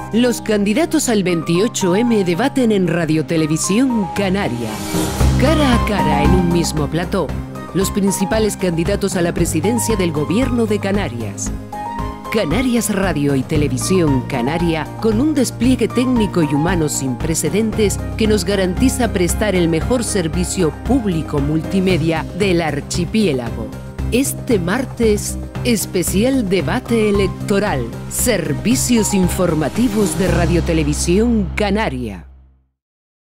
Los candidatos al 28M debaten en Radiotelevisión Canaria. Cara a cara en un mismo plató, los principales candidatos a la presidencia del Gobierno de Canarias. Canarias Radio y Televisión Canaria, con un despliegue técnico y humano sin precedentes que nos garantiza prestar el mejor servicio público multimedia del archipiélago. Este martes, especial debate electoral, servicios informativos de Radiotelevisión Canaria.